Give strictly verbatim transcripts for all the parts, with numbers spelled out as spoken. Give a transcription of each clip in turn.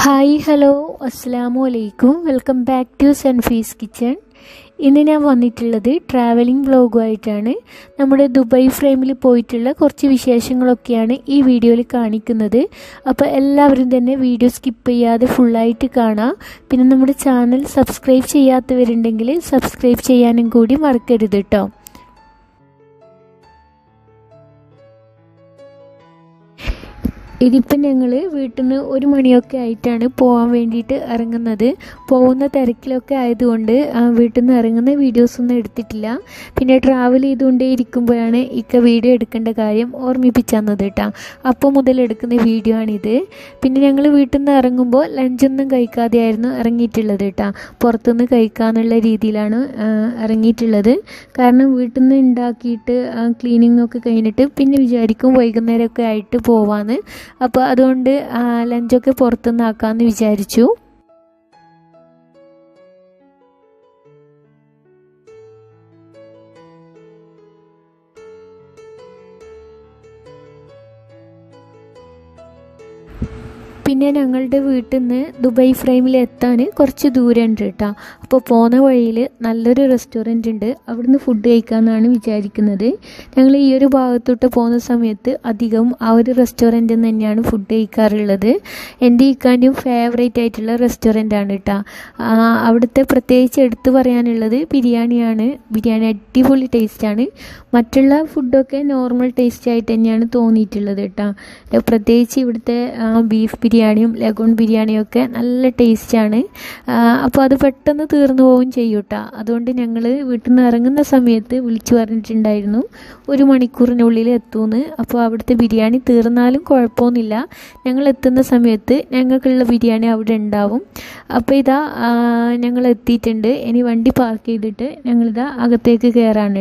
Hi hello അസ്സലാമു അലൈക്കും welcome back to Sanfee's kitchen. ഇന്ന് ഞാൻ വന്നിട്ടുള്ളത് ട്രാവലിംഗ് വ്ലോഗുമായിട്ടാണ്. നമ്മുടെ ദുബായ് ഫ്രെയിമിൽ പോയിട്ടുള്ള കുറച്ച് വിശേഷങ്ങളൊക്കെയാണ് ഈ വീഡിയോയിൽ കാണിക്കുന്നത്. അപ്പോൾ എല്ലാവരും തന്നെ വീഡിയോ സ്കിപ്പ് ചെയ്യാതെ ഫുള്ളായിട്ട് കാണാം. പിന്നെ നമ്മുടെ ചാനൽ സബ്സ്ക്രൈബ് ചെയ്യാത്തവരുണ്ടെങ്കിൽ സബ്സ്ക്രൈബ് ചെയ്യാനും കൂടി മറക്കരുത് കേട്ടോ. ഇതിപ്പം ഞങ്ങൾ വീട്ടിൽ നിന്ന് ഒരു മണിയൊക്കെ ആയിട്ടാണ് പോകാൻ വേണ്ടിയിട്ട് ഇറങ്ങുന്നത്. പോകുന്ന തിരക്കിലൊക്കെ ആയതുകൊണ്ട് വീട്ടിൽ നിന്ന് ഇറങ്ങുന്ന വീഡിയോസൊന്നും എടുത്തിട്ടില്ല. പിന്നെ ട്രാവൽ ചെയ്തുകൊണ്ടേ ഇരിക്കുമ്പോഴാണ് ഇക്ക വീഡിയോ എടുക്കേണ്ട കാര്യം ഓർമ്മിപ്പിച്ചു തന്നത് കേട്ടോ. അപ്പോൾ മുതൽ എടുക്കുന്ന വീഡിയോ ആണിത്. പിന്നെ ഞങ്ങൾ വീട്ടിൽ നിന്ന് ഇറങ്ങുമ്പോൾ ലഞ്ചൊന്നും കഴിക്കാതെയായിരുന്നു ഇറങ്ങിയിട്ടുള്ളത് കേട്ടോ. പുറത്തുനിന്ന് കഴിക്കാമെന്നുള്ള രീതിയിലാണ് ഇറങ്ങിയിട്ടുള്ളത്. കാരണം വീട്ടിൽ നിന്ന് ഉണ്ടാക്കിയിട്ട് ക്ലീനിങ് ഒക്കെ കഴിഞ്ഞിട്ട് പിന്നെ വിചാരിക്കും വൈകുന്നേരമൊക്കെ ആയിട്ട് പോവാന്ന്. അപ്പോൾ അതുകൊണ്ട് ലഞ്ചൊക്കെ പുറത്തുനിന്ന് ആക്കാമെന്ന് വിചാരിച്ചു. പിന്നെ ഞങ്ങളുടെ വീട്ടിൽ നിന്ന് ദുബായ് ഫ്രെയിമിൽ എത്താൻ കുറച്ച് ദൂരം ഉണ്ട് കേട്ടോ. അപ്പോൾ പോകുന്ന വഴിയിൽ നല്ലൊരു റെസ്റ്റോറൻറ്റ് ഉണ്ട്, അവിടുന്ന് ഫുഡ് കഴിക്കാമെന്നാണ് വിചാരിക്കുന്നത്. ഞങ്ങൾ ഈ ഒരു ഭാഗത്തോട്ട് പോകുന്ന സമയത്ത് അധികവും ആ ഒരു റെസ്റ്റോറൻറ്റിൽ നിന്ന് തന്നെയാണ് ഫുഡ് കഴിക്കാറുള്ളത്. എൻ്റെ ഇക്കാൻ്റെയും ഫേവറേറ്റ് ആയിട്ടുള്ള റെസ്റ്റോറൻ്റാണ് കേട്ടോ. അവിടുത്തെ പ്രത്യേകിച്ച് എടുത്തു പറയാനുള്ളത് ബിരിയാണിയാണ്. ബിരിയാണി അടിപൊളി ടേസ്റ്റാണ്. മറ്റുള്ള ഫുഡൊക്കെ നോർമൽ ടേസ്റ്റ് ആയിട്ട് തന്നെയാണ് തോന്നിയിട്ടുള്ളത് കേട്ടോ. പ്രത്യേകിച്ച് ഇവിടുത്തെ ബീഫ് ബിരിയാണിയും ലഗോൺ ബിരിയാണിയും ഒക്കെ നല്ല ടേസ്റ്റാണ്. അപ്പോൾ അത് പെട്ടെന്ന് തീർന്നു പോവുകയും ചെയ്യും കേട്ടോ. അതുകൊണ്ട് ഞങ്ങൾ വീട്ടിൽ നിന്ന് ഇറങ്ങുന്ന സമയത്ത് വിളിച്ചു പറഞ്ഞിട്ടുണ്ടായിരുന്നു ഒരു മണിക്കൂറിനുള്ളിൽ എത്തുമെന്ന്. അപ്പോൾ അവിടുത്തെ ബിരിയാണി തീർന്നാലും കുഴപ്പമൊന്നുമില്ല, ഞങ്ങൾ എത്തുന്ന സമയത്ത് ഞങ്ങൾക്കുള്ള ബിരിയാണി അവിടെ ഉണ്ടാവും. അപ്പോൾ ഇതാ ഞങ്ങൾ എത്തിയിട്ടുണ്ട്. ഇനി വണ്ടി പാർക്ക് ചെയ്തിട്ട് ഞങ്ങളിതാ അകത്തേക്ക് കയറാണ്.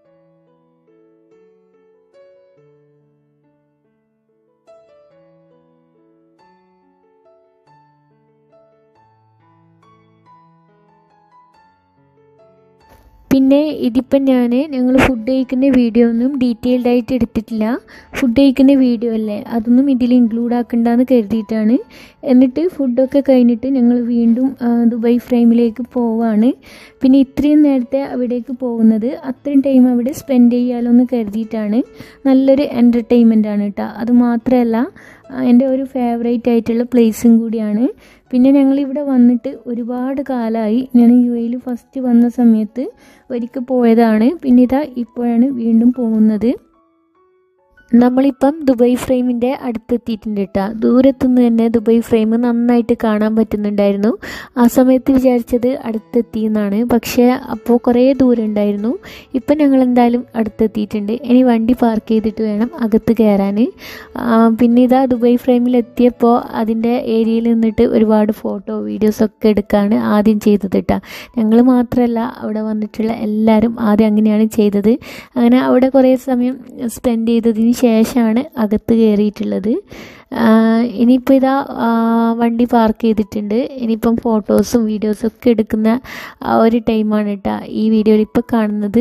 പിന്നെ ഇതിപ്പം ഞാൻ ഞങ്ങൾ ഫുഡ് കഴിക്കുന്ന വീഡിയോ ഒന്നും ഡീറ്റെയിൽഡ് ആയിട്ട് എടുത്തിട്ടില്ല. ഫുഡ് കഴിക്കുന്ന വീഡിയോ അല്ലേ, അതൊന്നും ഇതിൽ ഇൻക്ലൂഡ് ആക്കണ്ടെന്ന് കരുതിയിട്ടാണ്. എന്നിട്ട് ഫുഡൊക്കെ കഴിഞ്ഞിട്ട് ഞങ്ങൾ വീണ്ടും ദുബായ് ഫ്രെയിമിലേക്ക് പോവാണ്. പിന്നെ ഇത്രയും നേരത്തെ അവിടേക്ക് പോകുന്നത് അത്രയും ടൈം അവിടെ സ്പെൻഡ് ചെയ്യാലോ എന്ന് കരുതിയിട്ടാണ്. നല്ലൊരു എൻ്റർടൈൻമെൻ്റ് ആണ് കേട്ടോ. അത് മാത്രമല്ല എൻ്റെ ഒരു ഫേവറേറ്റ് ആയിട്ടുള്ള പ്ലേസും കൂടിയാണ്. പിന്നെ ഞങ്ങളിവിടെ വന്നിട്ട് ഒരുപാട് കാലമായി. ഞാൻ യു എയിൽ ഫസ്റ്റ് വന്ന സമയത്ത് ഒരിക്കൽ പോയതാണ്. പിന്നെ ഇതാ ഇപ്പോഴാണ് വീണ്ടും പോകുന്നത്. നമ്മളിപ്പം ദുബായ് ഫ്രെയിമിൻ്റെ അടുത്തെത്തിയിട്ടുണ്ട് കേട്ടോ. ദൂരത്തുനിന്ന് തന്നെ ദുബായ് ഫ്രെയിം നന്നായിട്ട് കാണാൻ പറ്റുന്നുണ്ടായിരുന്നു. ആ സമയത്ത് വിചാരിച്ചത് അടുത്തെത്തിയെന്നാണ്, പക്ഷേ അപ്പോൾ കുറേ ദൂരം ഉണ്ടായിരുന്നു. ഇപ്പം ഞങ്ങൾ എന്തായാലും അടുത്തെത്തിയിട്ടുണ്ട്. ഇനി വണ്ടി പാർക്ക് ചെയ്തിട്ട് വേണം അകത്ത് കയറാൻ. പിന്നെ ഇതാ ദുബായ് ഫ്രെയിമിൽ എത്തിയപ്പോൾ അതിൻ്റെ ഏരിയയിൽ നിന്നിട്ട് ഒരുപാട് ഫോട്ടോ വീഡിയോസൊക്കെ എടുക്കുകയാണ് ആദ്യം ചെയ്തത് കേട്ടോ. ഞങ്ങൾ മാത്രമല്ല അവിടെ വന്നിട്ടുള്ള എല്ലാവരും ആദ്യം അങ്ങനെയാണ് ചെയ്തത്. അങ്ങനെ അവിടെ കുറേ സമയം സ്പെൻഡ് ചെയ്തതിന് ശേഷമാണ് അകത്ത് കയറിയിട്ടുള്ളത്. ഇനിയിപ്പോൾ ഇതാ വണ്ടി പാർക്ക് ചെയ്തിട്ടുണ്ട്. ഇനിയിപ്പം ഫോട്ടോസും വീഡിയോസും ഒക്കെ എടുക്കുന്ന ആ ഒരു ടൈമാണ് കേട്ടോ ഈ വീഡിയോയിൽ ഇപ്പോൾ കാണുന്നത്.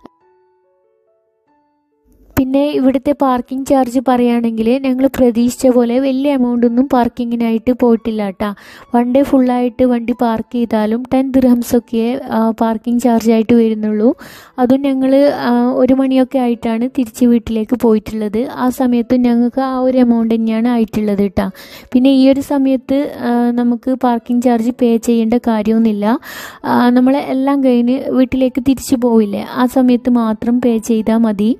പിന്നെ ഇവിടുത്തെ പാർക്കിംഗ് ചാർജ് പറയുകയാണെങ്കിൽ ഞങ്ങൾ പ്രതീക്ഷിച്ച പോലെ വലിയ എമൗണ്ട് ഒന്നും പാർക്കിങ്ങിനായിട്ട് പോയിട്ടില്ല കേട്ടോ. വൺ ഡേ ഫുള്ളായിട്ട് വണ്ടി പാർക്ക് ചെയ്താലും ടെൻ ദിർഹംസൊക്കെ പാർക്കിംഗ് ചാർജായിട്ട് വരുന്നുള്ളൂ. അതും ഞങ്ങൾ ഒരു മണിയൊക്കെ ആയിട്ടാണ് തിരിച്ച് വീട്ടിലേക്ക് പോയിട്ടുള്ളത്. ആ സമയത്തും ഞങ്ങൾക്ക് ആ ഒരു എമൗണ്ട് തന്നെയാണ് ആയിട്ടുള്ളത് കേട്ടോ. പിന്നെ ഈ ഒരു സമയത്ത് നമുക്ക് പാർക്കിംഗ് ചാർജ് പേ ചെയ്യേണ്ട കാര്യമൊന്നുമില്ല. നമ്മൾ എല്ലാം കഴിഞ്ഞ് വീട്ടിലേക്ക് തിരിച്ചു പോവില്ലേ, ആ സമയത്ത് മാത്രം പേ ചെയ്താൽ മതി.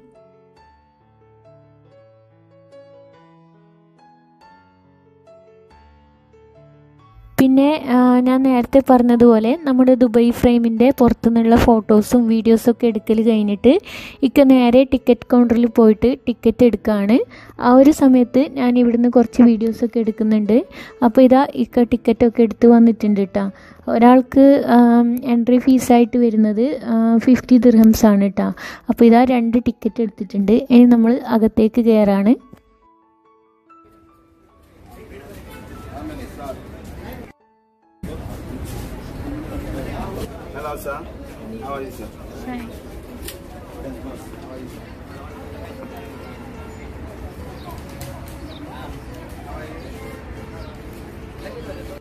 പിന്നെ ഞാൻ നേരത്തെ പറഞ്ഞതുപോലെ നമ്മുടെ ദുബായ് ഫ്രെയിമിൻ്റെ പുറത്തുനിന്നുള്ള ഫോട്ടോസും വീഡിയോസൊക്കെ എടുക്കൽ കഴിഞ്ഞിട്ട് ഇക്ക നേരെ ടിക്കറ്റ് കൗണ്ടറിൽ പോയിട്ട് ടിക്കറ്റ് എടുക്കുകയാണ്. ആ ഒരു സമയത്ത് ഞാൻ ഇവിടുന്ന് കുറച്ച് വീഡിയോസൊക്കെ എടുക്കുന്നുണ്ട്. അപ്പോൾ ഇതാ ഇക്ക ടിക്കറ്റൊക്കെ എടുത്ത് വന്നിട്ടുണ്ട് കേട്ടോ. ഒരാൾക്ക് എൻട്രി ഫീസായിട്ട് വരുന്നത് ഫിഫ്റ്റി ദിർഹംസ് ആണ് കേട്ടോ. അപ്പോൾ ഇതാ രണ്ട് ടിക്കറ്റ് എടുത്തിട്ടുണ്ട്. ഇനി നമ്മൾ അകത്തേക്ക് കയറാണ്. Hello, sir. How are you, sir? Fine. How are you?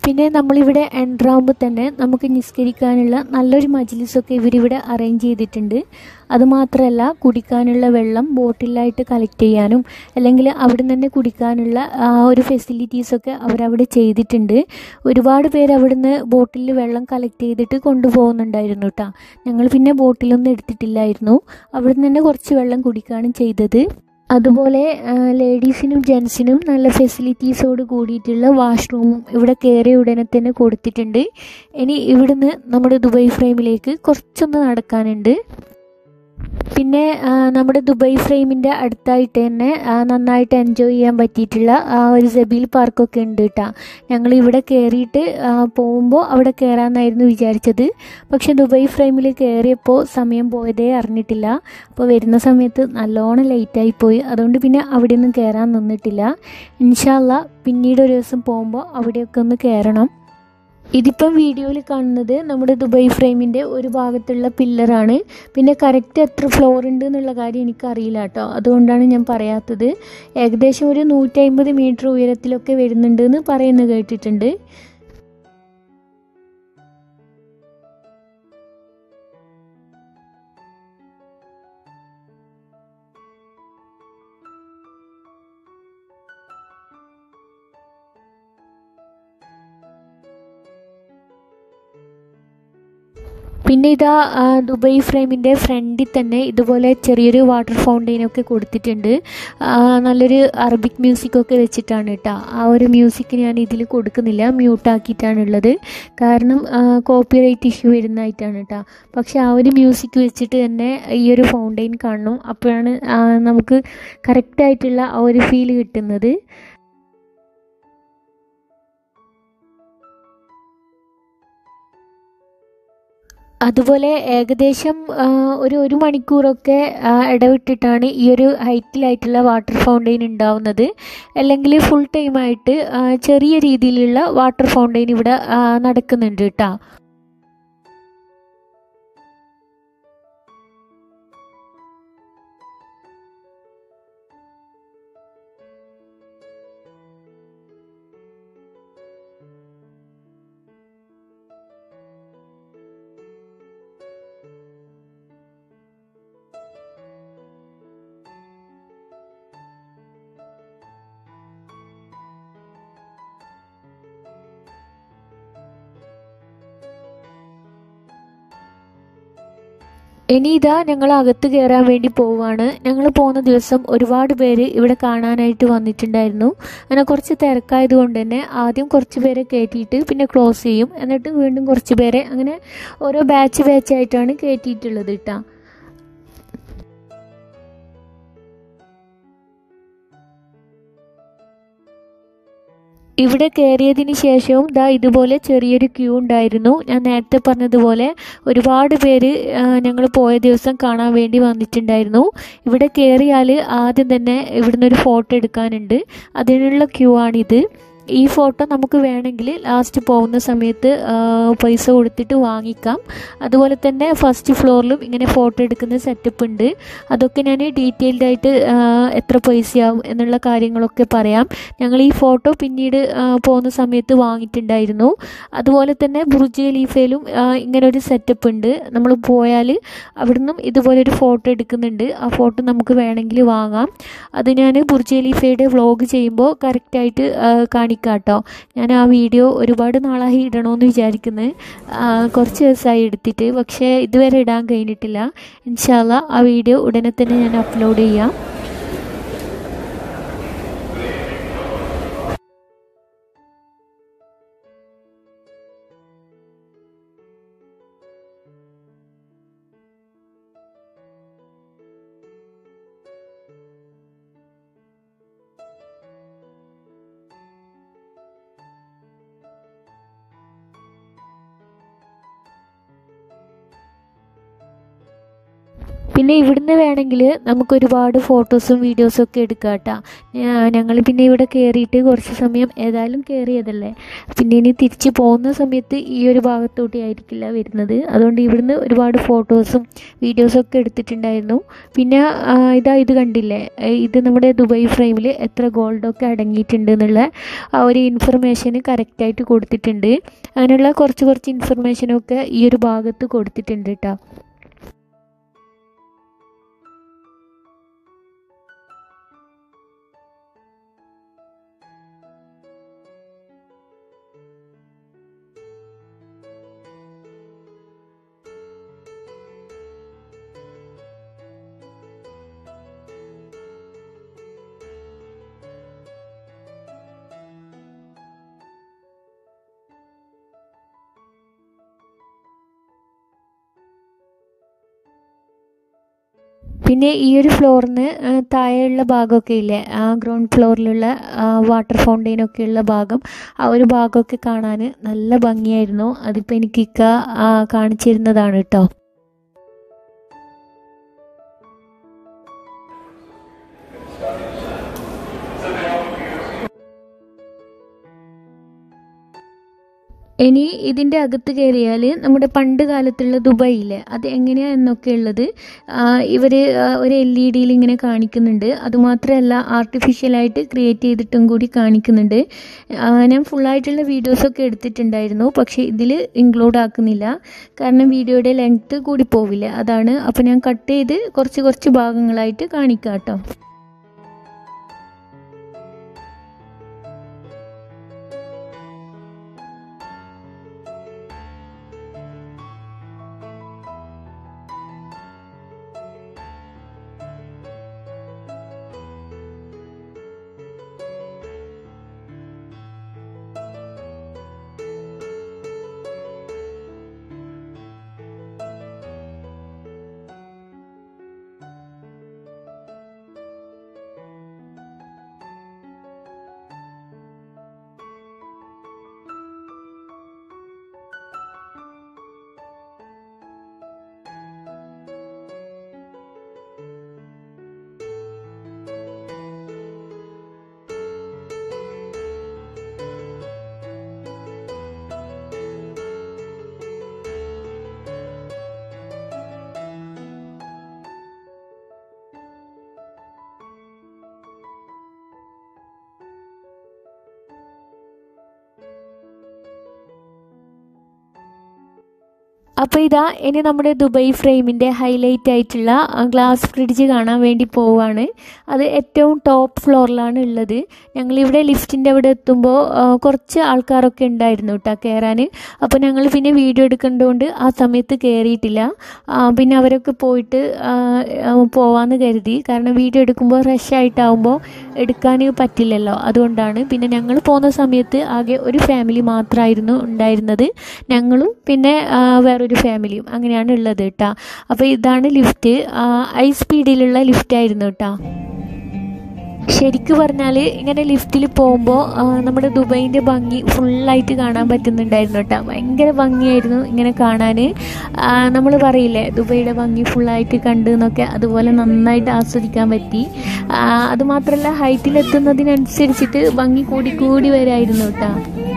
പിന്നെ നമ്മളിവിടെ എൻ്റർ ആകുമ്പോൾ തന്നെ നമുക്ക് നിസ്കരിക്കാനുള്ള നല്ലൊരു മജ്ലിസൊക്കെ ഇവരിവിടെ അറേഞ്ച് ചെയ്തിട്ടുണ്ട്. അതുമാത്രമല്ല കുടിക്കാനുള്ള വെള്ളം ബോട്ടിലായിട്ട് കളക്ട് ചെയ്യാനും അല്ലെങ്കിൽ അവിടെ നിന്ന് തന്നെ കുടിക്കാനുള്ള ആ ഒരു ഫെസിലിറ്റീസൊക്കെ അവരവിടെ ചെയ്തിട്ടുണ്ട്. ഒരുപാട് പേര് അവിടുന്ന് ബോട്ടിൽ വെള്ളം കളക്ട് ചെയ്തിട്ട് കൊണ്ടുപോകുന്നുണ്ടായിരുന്നു കേട്ടോ. ഞങ്ങൾ പിന്നെ ബോട്ടിലൊന്നും എടുത്തിട്ടില്ലായിരുന്നു. അവിടെ നിന്ന് തന്നെ കുറച്ച് വെള്ളം കുടിക്കുകയാണ് ചെയ്തത്. അതുപോലെ ലേഡീസിനും ജെൻസിനും നല്ല ഫെസിലിറ്റീസോട് കൂടിയിട്ടുള്ള വാഷ്റൂമും ഇവിടെ കയറിയ ഉടനെ തന്നെ കൊടുത്തിട്ടുണ്ട്. ഇനി ഇവിടുന്ന് നമ്മുടെ ദുബായ് ഫ്രെയിമിലേക്ക് കുറച്ചൊന്ന് നടക്കാനുണ്ട്. പിന്നെ നമ്മുടെ ദുബായ് ഫ്രെയിമിൻ്റെ അടുത്തായിട്ട് തന്നെ നന്നായിട്ട് എൻജോയ് ചെയ്യാൻ പറ്റിയിട്ടുള്ള ഒരു സബീൽ പാർക്കൊക്കെ ഉണ്ട് കേട്ടോ. ഞങ്ങൾ ഇവിടെ കയറിയിട്ട് പോകുമ്പോൾ അവിടെ കയറാമെന്നായിരുന്നു വിചാരിച്ചത്. പക്ഷെ ദുബായ് ഫ്രെയിമിൽ കയറിയപ്പോൾ സമയം പോയതേ അറിഞ്ഞിട്ടില്ല. അപ്പോൾ വരുന്ന സമയത്ത് നല്ലോണം ലേറ്റായിപ്പോയി. അതുകൊണ്ട് പിന്നെ അവിടെയൊന്നും കയറാൻ നിന്നിട്ടില്ല. ഇൻഷാ അല്ലാ പിന്നീട് ഒരു ദിവസം പോകുമ്പോൾ അവിടെയൊക്കെ ഒന്ന് കയറണം. ഇതിപ്പം വീഡിയോയിൽ കാണുന്നത് നമ്മുടെ ദുബായ് ഫ്രെയിമിൻ്റെ ഒരു ഭാഗത്തുള്ള പില്ലറാണ്. പിന്നെ കറക്റ്റ് എത്ര ഫ്ലോർ ഉണ്ട് എന്നുള്ള കാര്യം എനിക്കറിയില്ല കേട്ടോ. അതുകൊണ്ടാണ് ഞാൻ പറയാത്തത്. ഏകദേശം ഒരു നൂറ്റി അമ്പത് മീറ്റർ ഉയരത്തിലൊക്കെ വരുന്നുണ്ട് എന്ന് പറയുന്നത് കേട്ടിട്ടുണ്ട്. പിന്നെ ഇതാ ദുബായ് ഫ്രെയിമിൻ്റെ ഫ്രണ്ടിൽ തന്നെ ഇതുപോലെ ചെറിയൊരു വാട്ടർ ഫൗണ്ടെയിനൊക്കെ കൊടുത്തിട്ടുണ്ട്. നല്ലൊരു അറബിക് മ്യൂസിക്കൊക്കെ വെച്ചിട്ടാണ് കേട്ടോ. ആ ഒരു മ്യൂസിക് ഞാൻ ഇതിൽ കൊടുക്കുന്നില്ല, മ്യൂട്ടാക്കിയിട്ടാണുള്ളത്. കാരണം കോപ്പിറൈറ്റ് ഇഷ്യൂ വരുന്നതായിട്ടാണ് കേട്ടോ. പക്ഷെ ആ ഒരു മ്യൂസിക് വെച്ചിട്ട് തന്നെ ഈ ഒരു ഫൗണ്ടെയിൻ കാണണം. അപ്പോഴാണ് നമുക്ക് കറക്റ്റായിട്ടുള്ള ആ ഒരു ഫീൽ കിട്ടുന്നത്. അതുപോലെ ഏകദേശം ഒരു ഒരു മണിക്കൂറൊക്കെ ഇടവിട്ടിട്ടാണ് ഈ ഒരു ഹൈറ്റിലായിട്ടുള്ള വാട്ടർ ഫൗണ്ടെയിൻ ഉണ്ടാവുന്നത്. അല്ലെങ്കിൽ ഫുൾ ടൈമായിട്ട് ചെറിയ രീതിയിലുള്ള വാട്ടർ ഫൗണ്ടെയിൻ ഇവിടെ നടക്കുന്നുണ്ട് കേട്ടോ. ഇനി ഇതാ ഞങ്ങൾ അകത്ത് കയറാൻ വേണ്ടി പോവുകയാണ്. ഞങ്ങൾ പോകുന്ന ദിവസം ഒരുപാട് പേര് ഇവിടെ കാണാനായിട്ട് വന്നിട്ടുണ്ടായിരുന്നു. അങ്ങനെ കുറച്ച് തിരക്കായത് കൊണ്ട് തന്നെ ആദ്യം കുറച്ച് പേരെ കയറ്റിയിട്ട് പിന്നെ ക്ലോസ് ചെയ്യും. എന്നിട്ട് വീണ്ടും കുറച്ച് പേരെ അങ്ങനെ ഓരോ ബാച്ച് ബാച്ചായിട്ടാണ് കയറ്റിയിട്ടുള്ളത് കേട്ടോ. ഇവിടെ കയറിയതിന് ശേഷവും ദാ ഇതുപോലെ ചെറിയൊരു ക്യൂ ഉണ്ടായിരുന്നു. ഞാൻ നേരത്തെ പറഞ്ഞതുപോലെ ഒരുപാട് പേര് ഞങ്ങൾ പോയ ദിവസം കാണാൻ വേണ്ടി വന്നിട്ടുണ്ടായിരുന്നു. ഇവിടെ കയറിയാൽ ആദ്യം തന്നെ ഇവിടുന്ന് ഒരു ഫോട്ടോ എടുക്കാനുണ്ട്. അതിനുള്ള ക്യൂ ആണിത്. ഈ ഫോട്ടോ നമുക്ക് വേണമെങ്കിൽ ലാസ്റ്റ് പോകുന്ന സമയത്ത് പൈസ കൊടുത്തിട്ട് വാങ്ങിക്കാം. അതുപോലെ തന്നെ ഫസ്റ്റ് ഫ്ലോറിലും ഇങ്ങനെ ഫോട്ടോ എടുക്കുന്ന സെറ്റപ്പ് ഉണ്ട്. അതൊക്കെ ഞാൻ ഡീറ്റെയിൽഡായിട്ട് എത്ര പൈസയാവും എന്നുള്ള കാര്യങ്ങളൊക്കെ പറയാം. ഞങ്ങൾ ഈ ഫോട്ടോ പിന്നീട് പോകുന്ന സമയത്ത് വാങ്ങിയിട്ടുണ്ടായിരുന്നു. അതുപോലെ തന്നെ ബുർജ് ഖലീഫയിലും ഇങ്ങനെ ഒരു സെറ്റപ്പ് ഉണ്ട്. നമ്മൾ പോയാൽ അവിടുന്നും ഇതുപോലൊരു ഫോട്ടോ എടുക്കുന്നുണ്ട്. ആ ഫോട്ടോ നമുക്ക് വേണമെങ്കിൽ വാങ്ങാം. അത് ഞാൻ ബുർജ് ഖലീഫയുടെ വ്ളോഗ് ചെയ്യുമ്പോൾ കറക്റ്റായിട്ട് കാണിക്കാം കേട്ടോ. ഞാൻ ആ വീഡിയോ ഒരുപാട് നാളായി ഇടണമെന്ന് വിചാരിക്കുന്നത്. കുറച്ച് ദിവസമായി എടുത്തിട്ട്, പക്ഷേ ഇതുവരെ ഇടാൻ കഴിഞ്ഞിട്ടില്ല. ഇൻഷാ അല്ലാ ആ വീഡിയോ ഉടനെ തന്നെ ഞാൻ അപ്ലോഡ് ചെയ്യാം. പിന്നെ ഇവിടുന്ന് വേണമെങ്കിൽ നമുക്ക് ഒരുപാട് ഫോട്ടോസും വീഡിയോസും ഒക്കെ എടുക്കാം കേട്ടോ. ഞങ്ങൾ പിന്നെ ഇവിടെ കയറിയിട്ട് കുറച്ച് സമയം ഏതായാലും കയറിയതല്ലേ, പിന്നെ ഇനി തിരിച്ച് പോകുന്ന സമയത്ത് ഈ ഒരു ഭാഗത്തോട്ട് ആയിരിക്കില്ല വരുന്നത്. അതുകൊണ്ട് ഇവിടുന്ന് ഒരുപാട് ഫോട്ടോസും വീഡിയോസും ഒക്കെ എടുത്തിട്ടുണ്ടായിരുന്നു. പിന്നെ ഇതാ ഇത് കണ്ടില്ലേ, ഇത് നമ്മുടെ ദുബായ് ഫ്രെയിമിൽ എത്ര ഗോൾഡൊക്കെ അടങ്ങിയിട്ടുണ്ട് എന്നുള്ള ആ ഒരു ഇൻഫർമേഷന് കറക്റ്റായിട്ട് കൊടുത്തിട്ടുണ്ട്. അങ്ങനെയുള്ള കുറച്ച് കുറച്ച് ഇൻഫർമേഷനൊക്കെ ഈ ഒരു ഭാഗത്ത് കൊടുത്തിട്ടുണ്ട് കേട്ടോ. പിന്നെ ഈ ഒരു ഫ്ലോറിന് താഴെയുള്ള ഭാഗമൊക്കെ ഇല്ലേ, ആ ഗ്രൗണ്ട് ഫ്ലോറിലുള്ള വാട്ടർ ഫൗണ്ടെയിനൊക്കെ ഉള്ള ഭാഗം, ആ ഒരു ഭാഗമൊക്കെ കാണാൻ നല്ല ഭംഗിയായിരുന്നു. അതിപ്പോൾ എനിക്ക് ഇക്ക കാണിച്ചിരുന്നതാണ് കേട്ടോ. ഇനി ഇതിൻ്റെ അകത്ത് കയറിയാൽ നമ്മുടെ പണ്ട് കാലത്തുള്ള ദുബായില്ലേ അത് എങ്ങനെയാണ് എന്നൊക്കെ ഉള്ളത് ഇവർ ഒരു എൽ ഇ ഡിയിൽ ഇങ്ങനെ കാണിക്കുന്നുണ്ട്. അതുമാത്രമല്ല ആർട്ടിഫിഷ്യലായിട്ട് ക്രിയേറ്റ് ചെയ്തിട്ടും കൂടി കാണിക്കുന്നുണ്ട്. ഞാൻ ഫുള്ളായിട്ടുള്ള വീഡിയോസൊക്കെ എടുത്തിട്ടുണ്ടായിരുന്നു, പക്ഷേ ഇതിൽ ഇൻക്ലൂഡ് ആക്കുന്നില്ല, കാരണം വീഡിയോയുടെ ലെങ്ത്ത് കൂടി പോവില്ല, അതാണ്. അപ്പോൾ ഞാൻ കട്ട് ചെയ്ത് കുറച്ച് കുറച്ച് ഭാഗങ്ങളായിട്ട് കാണിക്കാം കേട്ടോ. അപ്പോൾ ഇതാ ഇനി നമ്മുടെ ദുബായ് ഫ്രെയിമിൻ്റെ ഹൈലൈറ്റ് ആയിട്ടുള്ള ഗ്ലാസ് ഫ്രിഡ്ജ് കാണാൻ വേണ്ടി പോവുകയാണ്. അത് ഏറ്റവും ടോപ്പ് ഫ്ലോറിലാണ് ഉള്ളത്. ഞങ്ങളിവിടെ ലിഫ്റ്റിൻ്റെ അവിടെ എത്തുമ്പോൾ കുറച്ച് ആൾക്കാരൊക്കെ ഉണ്ടായിരുന്നു കേട്ടോ കയറാൻ. അപ്പോൾ ഞങ്ങൾ പിന്നെ വീഡിയോ എടുക്കേണ്ടതുകൊണ്ട് ആ സമയത്ത് കയറിയിട്ടില്ല. പിന്നെ അവരൊക്കെ പോയിട്ട് പോവാമെന്ന് കരുതി, കാരണം വീഡിയോ എടുക്കുമ്പോൾ റഷായിട്ടാവുമ്പോൾ എടുക്കാൻ പറ്റില്ലല്ലോ, അതുകൊണ്ടാണ്. പിന്നെ ഞങ്ങൾ പോകുന്ന സമയത്ത് ആകെ ഒരു ഫാമിലി മാത്രമായിരുന്നു ഉണ്ടായിരുന്നത്, ഞങ്ങളും പിന്നെ വേറെ ഒരു ഫാമിലിയും, അങ്ങനെയാണ് ഉള്ളത് കേട്ടോ. അപ്പോൾ ഇതാണ് ലിഫ്റ്റ്, ഹൈ സ്പീഡിലുള്ള ലിഫ്റ്റായിരുന്നു കേട്ടോ. ശരിക്കും പറഞ്ഞാൽ ഇങ്ങനെ ലിഫ്റ്റിൽ പോകുമ്പോൾ നമ്മുടെ ദുബൈൻ്റെ ഭംഗി ഫുള്ളായിട്ട് കാണാൻ പറ്റുന്നുണ്ടായിരുന്നു കേട്ടോ. ഭയങ്കര ഭംഗിയായിരുന്നു ഇങ്ങനെ കാണാൻ. നമ്മൾ പറയില്ലേ ദുബൈയുടെ ഭംഗി ഫുള്ളായിട്ട് കണ്ടു എന്നൊക്കെ, അതുപോലെ നന്നായിട്ട് ആസ്വദിക്കാൻ പറ്റി. അതുമാത്രമല്ല ഹൈറ്റിലെത്തുന്നതിനനുസരിച്ചിട്ട് ഭംഗി കൂടി കൂടി വരായിരുന്നു കേട്ടോ.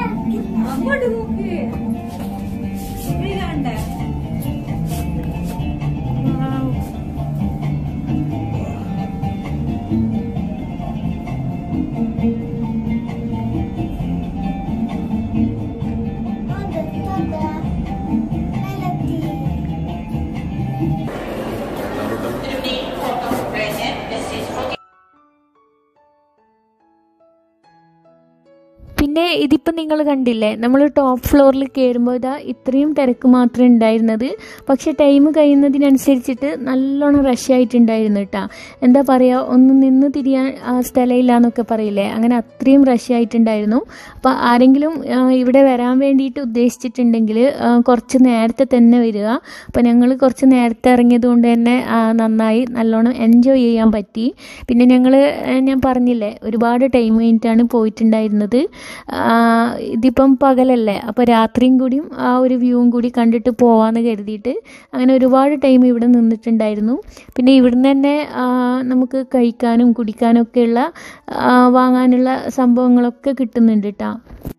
പിന്നെ ഇതിപ്പോൾ നിങ്ങൾ കണ്ടില്ലേ, നമ്മൾ ടോപ്പ് ഫ്ലോറിൽ കയറുമ്പോൾ ഇതാ ഇത്രയും തിരക്ക് മാത്രമേ ഉണ്ടായിരുന്നത്. പക്ഷേ ടൈം കഴിയുന്നതിനനുസരിച്ചിട്ട് നല്ലോണം റഷായിട്ടുണ്ടായിരുന്നു കേട്ടോ. എന്താ പറയുക, ഒന്ന് നിന്ന് തിരിയാൻ സ്ഥലമില്ല എന്നൊക്കെ പറയില്ലേ, അങ്ങനെ അത്രയും റഷായിട്ടുണ്ടായിരുന്നു. അപ്പോൾ ആരെങ്കിലും ഇവിടെ വരാൻ വേണ്ടിയിട്ട് ഉദ്ദേശിച്ചിട്ടുണ്ടെങ്കിൽ കുറച്ച് നേരത്തെ തന്നെ വരിക. അപ്പോൾ ഞങ്ങൾ കുറച്ച് നേരത്തെ ഇറങ്ങിയത് കൊണ്ട് തന്നെ നന്നായി നല്ലോണം എൻജോയ് ചെയ്യാൻ പറ്റി. പിന്നെ ഞങ്ങൾ ഞാൻ പറഞ്ഞില്ലേ ഒരുപാട് ടൈം കഴിഞ്ഞിട്ടാണ് പോയിട്ടുണ്ടായിരുന്നത്. ഇതിപ്പം പകലല്ലേ, അപ്പോൾ രാത്രിയും കൂടിയും ആ ഒരു വ്യൂവും കൂടി കണ്ടിട്ട് പോവാമെന്ന് കരുതിയിട്ട് അങ്ങനെ ഒരുപാട് ടൈം ഇവിടെ നിന്നിട്ടുണ്ടായിരുന്നു. പിന്നെ ഇവിടുന്ന് തന്നെ നമുക്ക് കഴിക്കാനും കുടിക്കാനും ഒക്കെയുള്ള വാങ്ങാനുള്ള സംഭവങ്ങളൊക്കെ കിട്ടുന്നുണ്ട് കേട്ടോ.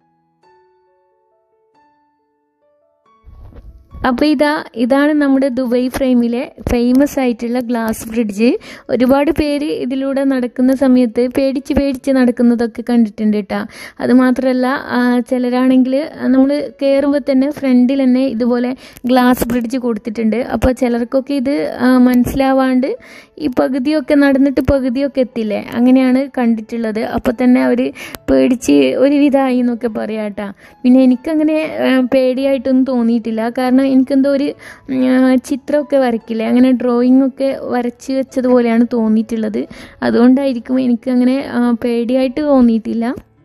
അപ്പോൾ ഇതാ ഇതാണ് നമ്മുടെ ദുബായ് ഫ്രെയിമിലെ ഫേമസ് ആയിട്ടുള്ള ഗ്ലാസ് ബ്രിഡ്ജ്. ഒരുപാട് പേര് ഇതിലൂടെ നടക്കുന്ന സമയത്ത് പേടിച്ച് പേടിച്ച് നടക്കുന്നതൊക്കെ കണ്ടിട്ടുണ്ട് കേട്ടോ. അതുമാത്രമല്ല ചിലരാണെങ്കിൽ നമ്മൾ കയറുമ്പോൾ തന്നെ ഫ്രണ്ടിൽ തന്നെ ഇതുപോലെ ഗ്ലാസ് ബ്രിഡ്ജ് കൊടുത്തിട്ടുണ്ട്. അപ്പോൾ ചിലർക്കൊക്കെ ഇത് മനസ്സിലാവാണ്ട് ഈ പകുതിയൊക്കെ നടന്നിട്ട് പകുതിയൊക്കെ എത്തില്ലേ, അങ്ങനെയാണ് കണ്ടിട്ടുള്ളത്. അപ്പോൾ തന്നെ അവർ പേടിച്ച് ഒരുവിധമായി എന്നൊക്കെ പറയാം കേട്ടോ. പിന്നെ എനിക്കങ്ങനെ പേടിയായിട്ടൊന്നും തോന്നിയിട്ടില്ല, കാരണം എനിക്കെന്തോ ഒരു ചിത്രമൊക്കെ വരയ്ക്കില്ലേ, അങ്ങനെ ഡ്രോയിങ് ഒക്കെ വരച്ച് വെച്ചതുപോലെയാണ് തോന്നിയിട്ടുള്ളത്. അതുകൊണ്ടായിരിക്കും എനിക്കങ്ങനെ പേടിയായിട്ട് തോന്നിയിട്ടില്ല.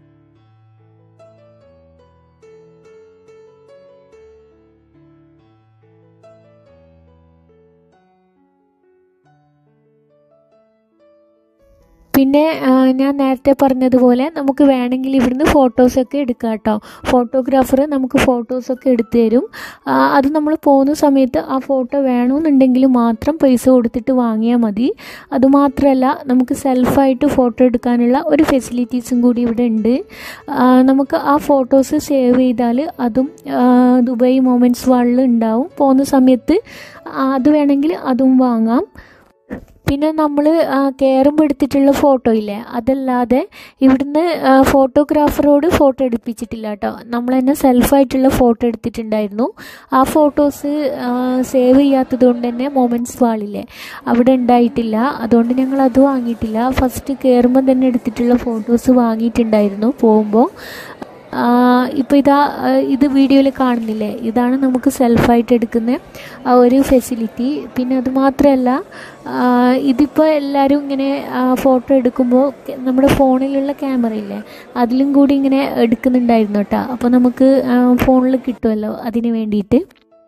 പിന്നെ ഞാൻ നേരത്തെ പറഞ്ഞതുപോലെ നമുക്ക് വേണമെങ്കിൽ ഇവിടുന്ന് ഫോട്ടോസൊക്കെ എടുക്കാം കേട്ടോ. ഫോട്ടോഗ്രാഫർ നമുക്ക് ഫോട്ടോസൊക്കെ എടുത്തു തരും. അത് നമ്മൾ പോകുന്ന സമയത്ത് ആ ഫോട്ടോ വേണമെന്നുണ്ടെങ്കിൽ മാത്രം പൈസ കൊടുത്തിട്ട് വാങ്ങിയാൽ മതി. അതുമാത്രമല്ല നമുക്ക് സെൽഫായിട്ട് ഫോട്ടോ എടുക്കാനുള്ള ഒരു ഫെസിലിറ്റീസും കൂടി ഇവിടെ ഉണ്ട്. നമുക്ക് ആ ഫോട്ടോസ് സേവ് ചെയ്താൽ അതും ദുബായ് മൊമെൻറ്റ്സ് വാളിൽ ഉണ്ടാവും. പോകുന്ന സമയത്ത് അത് വേണമെങ്കിൽ അതും വാങ്ങാം. പിന്നെ നമ്മൾ കയറുമ്പോൾ എടുത്തിട്ടുള്ള ഫോട്ടോ ഇല്ലേ, അതല്ലാതെ ഇവിടുന്ന് ഫോട്ടോഗ്രാഫറോട് ഫോട്ടോ എടുപ്പിച്ചിട്ടില്ല കേട്ടോ. നമ്മൾ തന്നെ സെൽഫായിട്ടുള്ള ഫോട്ടോ എടുത്തിട്ടുണ്ടായിരുന്നു. ആ ഫോട്ടോസ് സേവ് ചെയ്യാത്തത് കൊണ്ട് തന്നെ മൊമെൻറ്റ്സ് വാളില്ലേ അവിടെ ഉണ്ടായിട്ടില്ല. അതുകൊണ്ട് ഞങ്ങൾ അത് വാങ്ങിയിട്ടില്ല. ഫസ്റ്റ് കയറുമ്പോൾ തന്നെ എടുത്തിട്ടുള്ള ഫോട്ടോസ് വാങ്ങിയിട്ടുണ്ടായിരുന്നു പോകുമ്പോൾ. ഇപ്പോൾ ഇതാ ഇത് വീഡിയോയിൽ കാണുന്നില്ലേ, ഇതാണ് നമുക്ക് സെൽഫായിട്ട് എടുക്കുന്ന ആ ഒരു ഫെസിലിറ്റി. പിന്നെ അതുമാത്രമല്ല ഇതിപ്പോൾ എല്ലാവരും ഇങ്ങനെ ഫോട്ടോ എടുക്കുമ്പോൾ നമ്മുടെ ഫോണിലുള്ള ക്യാമറ ഇല്ലേ അതിലും കൂടി ഇങ്ങനെ എടുക്കുന്നുണ്ടായിരുന്നു കേട്ടോ. അപ്പോൾ നമുക്ക് ഫോണിൽ കിട്ടുമല്ലോ അതിന് വേണ്ടിയിട്ട്.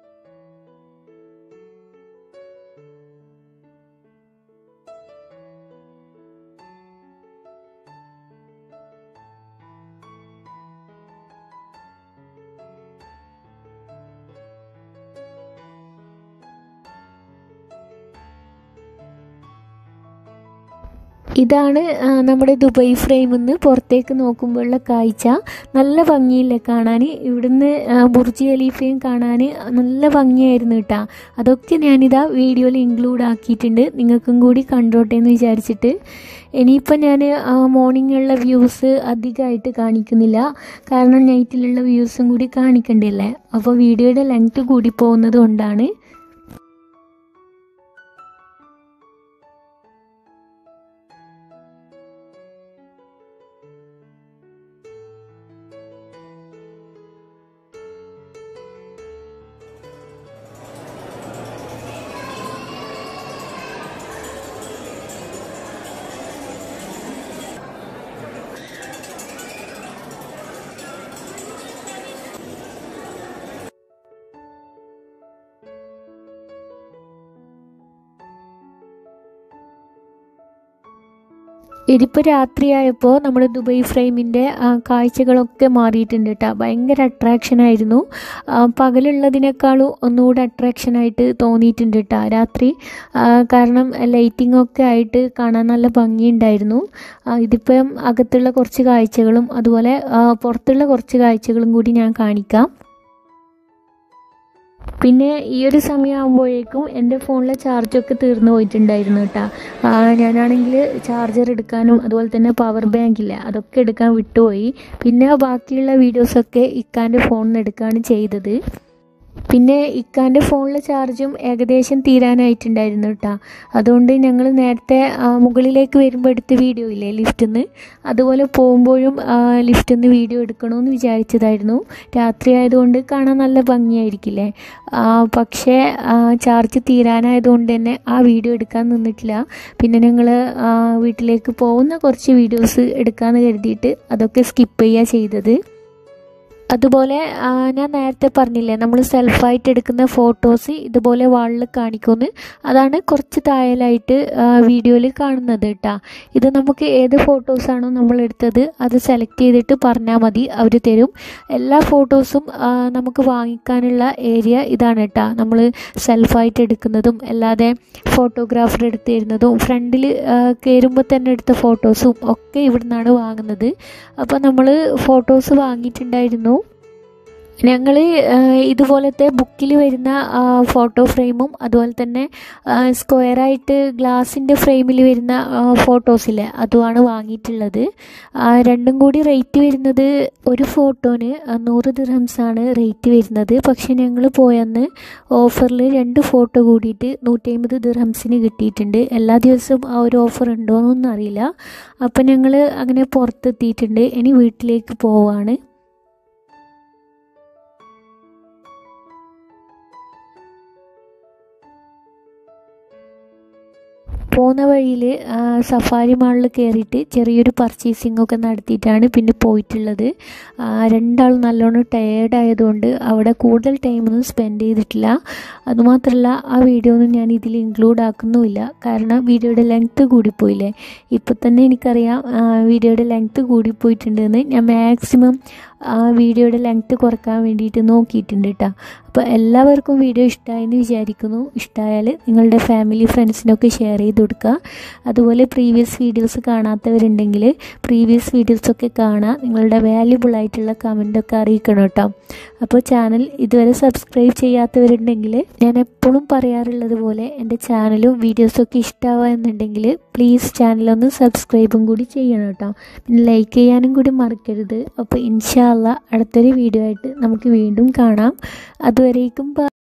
ഇതാണ് നമ്മുടെ ദുബായ് ഫ്രെയിമിൽ നിന്ന് പുറത്തേക്ക് നോക്കുമ്പോഴുള്ള കാഴ്ച. നല്ല ഭംഗിയില്ലേ കാണാൻ. ഇവിടുന്ന് ബുർജ് ഖലീഫയും കാണാൻ നല്ല ഭംഗിയായിരുന്നു കേട്ടോ. അതൊക്കെ ഞാനിതാ വീഡിയോയിൽ ഇൻക്ലൂഡ് ആക്കിയിട്ടുണ്ട്, നിങ്ങൾക്കും കൂടി കണ്ടോട്ടെ എന്ന് വിചാരിച്ചിട്ട്. ഇനിയിപ്പോൾ ഞാൻ മോർണിംഗുള്ള വ്യൂസ് അധികമായിട്ട് കാണിക്കുന്നില്ല, കാരണം നൈറ്റിലുള്ള വ്യൂസും കൂടി കാണിക്കണ്ടല്ലേ. അപ്പോൾ വീഡിയോയുടെ ലെങ്ത്ത് കൂടി പോകുന്നത് കൊണ്ടാണ്. ഇതിപ്പോൾ രാത്രിയായപ്പോൾ നമ്മുടെ ദുബായ് ഫ്രെയിമിൻ്റെ കാഴ്ചകളൊക്കെ മാറിയിട്ടുണ്ട് കേട്ടോ. ഭയങ്കര അട്രാക്ഷനായിരുന്നു. പകലുള്ളതിനേക്കാളും ഒന്നുകൂടെ അട്രാക്ഷനായിട്ട് തോന്നിയിട്ടുണ്ട് കേട്ടോ രാത്രി. കാരണം ലൈറ്റിങ്ങൊക്കെ ആയിട്ട് കാണാൻ നല്ല ഭംഗിയുണ്ടായിരുന്നു. ഇതിപ്പം അകത്തുള്ള കുറച്ച് കാഴ്ചകളും അതുപോലെ പുറത്തുള്ള കുറച്ച് കാഴ്ചകളും കൂടി ഞാൻ കാണിക്കാം. പിന്നെ ഈ ഒരു സമയമാകുമ്പോഴേക്കും എൻ്റെ ഫോണിലെ ചാർജൊക്കെ തീർന്നു പോയിട്ടുണ്ടായിരുന്നു കേട്ടോ. ഞാനാണെങ്കിൽ ചാർജർ എടുക്കാനും അതുപോലെ തന്നെ പവർ ബാങ്കില്ല അതൊക്കെ എടുക്കാൻ വിട്ടുപോയി. പിന്നെ ബാക്കിയുള്ള വീഡിയോസൊക്കെ ഇക്കാൻ്റെ ഫോണിൽ നിന്ന് എടുക്കുകയാണ് ചെയ്തത്. പിന്നെ ഇക്കാൻ്റെ ഫോണിലെ ചാർജും ഏകദേശം തീരാനായിട്ടുണ്ടായിരുന്നു കേട്ടോ. അതുകൊണ്ട് ഞങ്ങൾ നേരത്തെ മുകളിലേക്ക് വരുമ്പോൾ എടുത്ത വീഡിയോ ഇല്ലേ ലിഫ്റ്റിൽ നിന്ന്, അതുപോലെ പോകുമ്പോഴും ലിഫ്റ്റിൽ നിന്ന് വീഡിയോ എടുക്കണമെന്ന് വിചാരിച്ചതായിരുന്നു. രാത്രി ആയതുകൊണ്ട് കാണാൻ നല്ല ഭംഗിയായിരിക്കില്ലേ. പക്ഷേ ചാർജ് തീരാനായതുകൊണ്ട് തന്നെ ആ വീഡിയോ എടുക്കാൻ നിന്നിട്ടില്ല. പിന്നെ ഞങ്ങൾ വീട്ടിലേക്ക് പോകുന്ന കുറച്ച് വീഡിയോസ് എടുക്കാമെന്ന് കരുതിയിട്ട് അതൊക്കെ സ്കിപ്പ് ചെയ്യുക ചെയ്തത്. അതുപോലെ ഞാൻ നേരത്തെ പറഞ്ഞില്ലേ നമ്മൾ സെൽഫായിട്ട് എടുക്കുന്ന ഫോട്ടോസ് ഇതുപോലെ വാളിൽ കാണിക്കുമെന്ന്, അതാണ് കുറച്ച് താഴെയായിട്ട് വീഡിയോയിൽ കാണുന്നത് കേട്ടോ. ഇത് നമുക്ക് ഏത് ഫോട്ടോസാണോ നമ്മൾ എടുത്തത് അത് സെലക്ട് ചെയ്തിട്ട് പറഞ്ഞാൽ മതി, അവർ തരും. എല്ലാ ഫോട്ടോസും നമുക്ക് വാങ്ങിക്കാനുള്ള ഏരിയ ഇതാണ് കേട്ടോ. നമ്മൾ സെൽഫായിട്ട് എടുക്കുന്നതും അല്ലാതെ ഫോട്ടോഗ്രാഫർ എടുത്ത് തരുന്നതും ഫ്രണ്ടിൽ കയറുമ്പോൾ തന്നെ എടുത്ത ഫോട്ടോസും ഒക്കെ ഇവിടെ നിന്നാണ് വാങ്ങുന്നത്. അപ്പോൾ നമ്മൾ ഫോട്ടോസ് വാങ്ങിയിട്ടുണ്ടായിരുന്നു. ഞങ്ങൾ ഇതുപോലത്തെ ബുക്കിൽ വരുന്ന ഫോട്ടോ ഫ്രെയിമും അതുപോലെ തന്നെ സ്ക്വയറായിട്ട് ഗ്ലാസിൻ്റെ ഫ്രെയിമിൽ വരുന്ന ഫോട്ടോസില്ലേ അതുമാണ് വാങ്ങിയിട്ടുള്ളത്. രണ്ടും കൂടി റേറ്റ് വരുന്നത് ഒരു ഫോട്ടോന് നൂറ് ദിർഹംസാണ് റേറ്റ് വരുന്നത്. പക്ഷെ ഞങ്ങൾ പോയന്ന് ഓഫറിൽ രണ്ട് ഫോട്ടോ കൂടിയിട്ട് നൂറ്റി അമ്പത് ദിർഹംസിന് കിട്ടിയിട്ടുണ്ട്. എല്ലാ ദിവസവും ആ ഒരു ഓഫർ ഉണ്ടോ എന്നൊന്നും അറിയില്ല. അപ്പം ഞങ്ങൾ അങ്ങനെ പുറത്തെത്തിയിട്ടുണ്ട്. ഇനി വീട്ടിലേക്ക് പോവാണ്. പോകുന്ന വഴിയിൽ സഫാരി മാളിൽ കയറിയിട്ട് ചെറിയൊരു പർച്ചേസിംഗ് ഒക്കെ നടത്തിയിട്ടാണ് പിന്നെ പോയിട്ടുള്ളത്. രണ്ടാളും നല്ലോണം ടയേർഡായതുകൊണ്ട് അവിടെ കൂടുതൽ ടൈമൊന്നും സ്പെൻഡ് ചെയ്തിട്ടില്ല. അതുമാത്രമല്ല ആ വീഡിയോ ഒന്നും ഞാൻ ഇതിൽ ഇൻക്ലൂഡ് ആക്കുന്നുമില്ല, കാരണം വീഡിയോയുടെ ലെങ്ത്ത് കൂടിപ്പോയില്ലേ. ഇപ്പോൾ തന്നെ എനിക്കറിയാം വീഡിയോയുടെ ലെങ്ത്ത് കൂടിപ്പോയിട്ടുണ്ടെന്ന്. ഞാൻ മാക്സിമം വീഡിയോയുടെ ലെങ്ത്ത് കുറക്കാൻ വേണ്ടിയിട്ട് നോക്കിയിട്ടുണ്ട് കേട്ടോ. അപ്പോൾ എല്ലാവർക്കും വീഡിയോ ഇഷ്ടമായെന്ന് വിചാരിക്കുന്നു. ഇഷ്ടമായാൽ നിങ്ങളുടെ ഫാമിലി ഫ്രണ്ട്സിനൊക്കെ ഷെയർ ചെയ്ത് കൊടുക്കുക. അതുപോലെ പ്രീവിയസ് വീഡിയോസ് കാണാത്തവരുണ്ടെങ്കിൽ പ്രീവിയസ് വീഡിയോസൊക്കെ കാണുക. നിങ്ങളുടെ വാല്യുബിൾ ആയിട്ടുള്ള കമൻറ്റൊക്കെ അറിയിക്കണം കേട്ടോ. അപ്പോൾ ചാനൽ ഇതുവരെ സബ്സ്ക്രൈബ് ചെയ്യാത്തവരുണ്ടെങ്കിൽ ഞാൻ എപ്പോഴും പറയാറുള്ളത് പോലെ എൻ്റെ ചാനലും വീഡിയോസൊക്കെ ഇഷ്ടമാവുക എന്നുണ്ടെങ്കിൽ പ്ലീസ് ചാനലൊന്ന് സബ്സ്ക്രൈബും കൂടി ചെയ്യണം കേട്ടോ. പിന്നെ ലൈക്ക് ചെയ്യാനും കൂടി മറക്കരുത്. അപ്പോൾ ഇൻഷാ അല്ലാഹ് അടുത്തൊരു വീഡിയോ ആയിട്ട് നമുക്ക് വീണ്ടും കാണാം. അതുവരേക്കും